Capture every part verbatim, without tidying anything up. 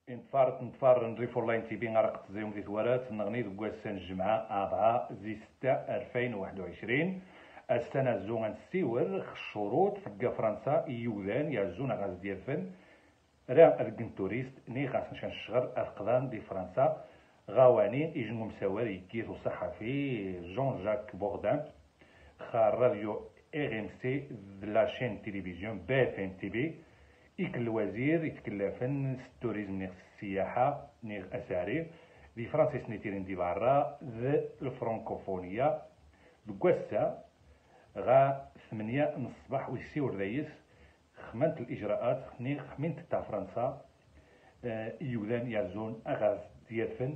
انتفار انتفار نريفور لاين تي بي غرق تزيوم دي ثوارات نغني دو السنة الجمعة أربعة زي ستة ألفين وواحد وعشرين السنة زوغان سيور الشروط في فرنسا يوذان يعزون غاز ديال فن راه اركن توريست ني غاس نشان الشغر القضان دي فرنسا غواني يجنو مساوار يكيس صحفي جون جاك بوغدان خا راديو ار ام سي لا شين تيليفزيون بي اف ام تي بي إيك الوزير يتكلفن التوريزم نيغ السياحة نيغ أساري دي فرنسا سنيتيرين دي برا ذ الفرنكوفونية بكواسا غا ثمانية من الصباح ويسيور رئيس خمنت الإجراءات نيغ خمنت تاع فرنسا يوذان يعزون أغاز ديال فن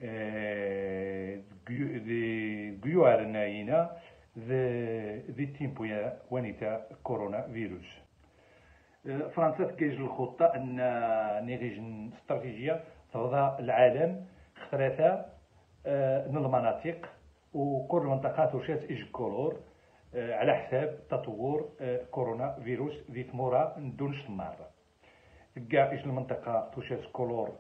دي قيوار ناينا ذي تيمبويا وانيتا كورونا فيروس فرنسا تكيج الخطة أن نيغيج استراتيجية تغضى العالم اخترثا من المناطق وكل منطقة توشات إج كولور على حساب تطور كورونا فيروس ذي ثمورة ندونش المارة كاع إج المنطقة توشات كولور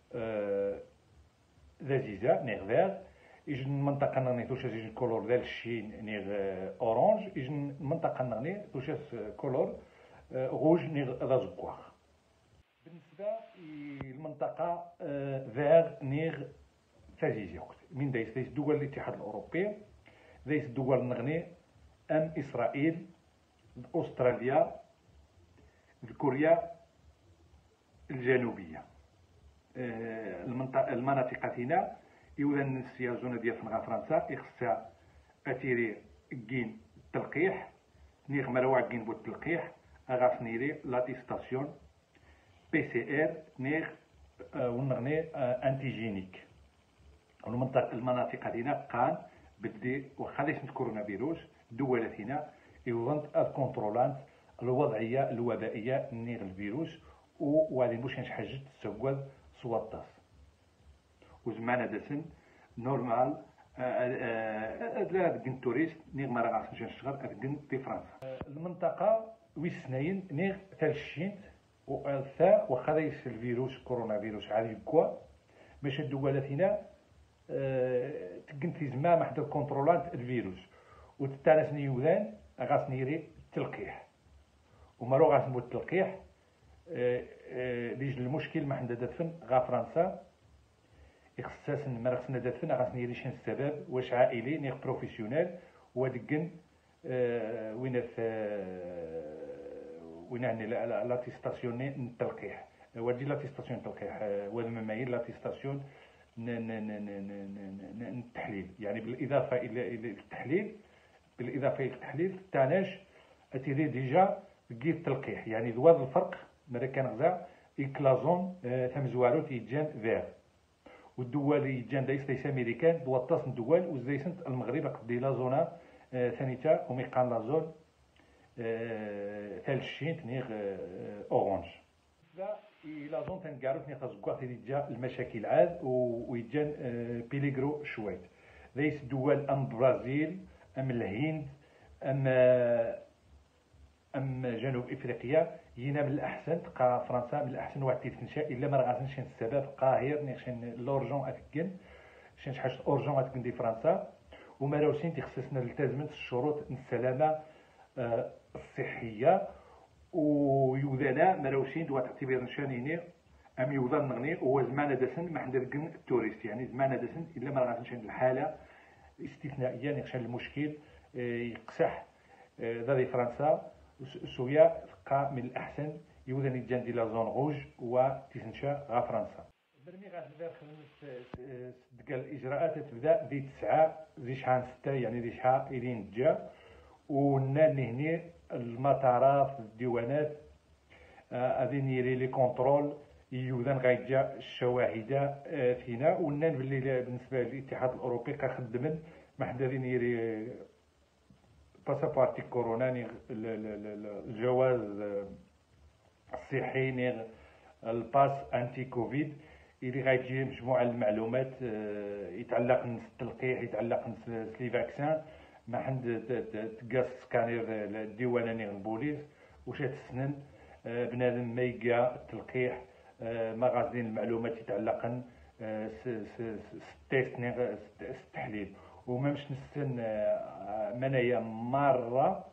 ذازيزة نيغ فيغ إج المنطقة نغني توشات إج كولور ذا الشين نيغ أورانج إج المنطقة نغني توشات كولور غوج نيغ غازكواغ. بالنسبة للمنطقة فيغ نيغ فازيزي وقت من دايس دايس دول الاتحاد الأوروبي دايس دول نغني أم إسرائيل أستراليا كوريا الجنوبية المنطقة المناطق تينا يوذن السيا زونة ديال فرنسا يخصها أتيري كين التلقيح نيغ مروع كين بو التلقيح أغاس نيري لاتيستاسيون بي سي ار نيغ ونغني انتيجينيك المنطقة المناطق هذينا قان بدي وخا ليس كورونا فيروس دولتنا يوضنت الكونترولانت الوضعية الوبائية نيغ الفيروس ووالي مش حاجة تسوال سواطاس وزمان دسن نورمال لا كن توريست نيغ ما راه غاس نشغل كن في فرنسا المنطقة ويسناين نيغ تالشينت وثا وخا ليس الفيروس كورونا فيروس عادي كوا باش الدولتنا أه تكن في زمان ما حدا كونترولانت الفيروس وتتانس نيوذان غاس نيري التلقيح ومارو غاس نبو التلقيح أه أه ليج المشكل ما حدا دفن غا فرنسا اخصاص ما خصنا دفن غاس نيري شنو السبب واش عائلي نيغ بروفيسيونيل ودكن أه وين وين يعني لاتيستاسيون نتلقيح ودي لاتيستاسيون نتلقيح وهذا ممايل لاتيستاسيون التحليل يعني بالاضافه الى التحليل بالاضافه الى التحليل تاناش اتيري ديجا كي التلقيح يعني ذواد الفرق ملي كان غزا اكلازون ثم زوارو تيجان فيغ والدول يجان دايس ليس امريكان دوطاس الدول وزيسنت المغرب قدي لا زونا ثانيتا وميقان لا زون ثالشين نيغ اورانج لا لا زون تنقارو نيغ تزكوا تيجا المشاكل عاد ويجان بيليغرو شويت ليس دول ام برازيل ام الهند ام ام جنوب افريقيا ينا من الاحسن تلقى فرنسا من الاحسن واحد تنشا الا ما راه شي السبب قاهر نيغ شي لورجون اتكن شي حاجه اورجون اتكن دي فرنسا وما راوسين تخصصنا التزمت الشروط السلامه الصحيه ويوذانا مراوشين دوا تعتبر نشانيني ام يوذان نغني هو زمان دسن ما حندركن التوريست يعني زمان دسن الا ما غاديش الحاله استثنائيه نخشى المشكل يقسح ذا فرنسا سويا تلقى من الاحسن يوذن يجان دي لا زون روج وتسنشا غا فرنسا برمي غادي خمس دقال الاجراءات تبدا دي تسعة دي شحال ستة يعني دي شحال الين جا وناني هني المطارات الديوانات غادي نيري لي كونترول يوذان غايجا الشواهد فينا ونان باللي بالنسبه للاتحاد الاوروبي كخدمن ما حدا نيري باسابورتي كورونا الجواز الصحي نيغ الباس انتي كوفيد اللي غايجي مجموعه المعلومات يتعلق بالتلقيح يتعلق بلي فاكسان ما عند تقاس سكانير الديوانه نيغ البوليس واش تسنن بنادم ما يلقى التلقيح مغازين المعلومات يتعلقن ستيسني التحليل وما مش نستن منايا مرة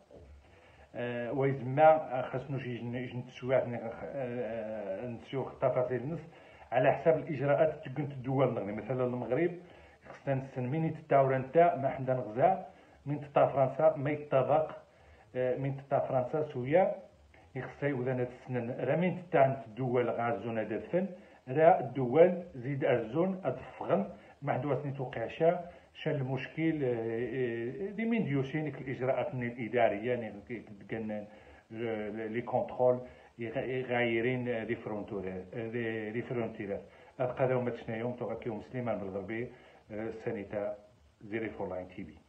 ويزما خاصنا شي نتسوى نتسوى تفاصيل النص على حساب الاجراءات تكون الدول نغني مثلا المغرب خصنا نستن من تتاور نتا ما حنا نغزا من تتا فرنسا ما يتطابق من تتا فرنسا سويا يخصها يوذان السنن راه من تاع الدول غازون هذا الفن راه الدول زيد ازون ادفغن ما حدوات نتوقعشا شان المشكل دي من ديوسينيك الاجراءات الاداريه يعني كان لي كونترول غايرين لي فرونتورات لي فرونتيرات هذا هما تشنايوم توقعكم سليمان بالغربي سانيتا زيري فور لاين تي في.